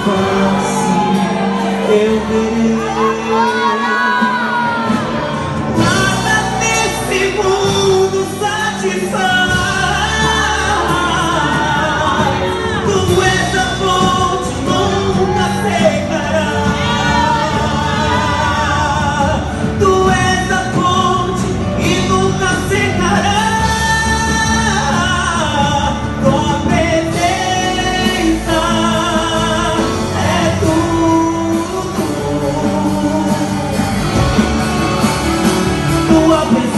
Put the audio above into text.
face eu verei. Nada nesse mundo satisfaz. Tu és a fonte, nunca secará. Tu és a fonte e nunca secará. Tua presença é tudo. Tua presença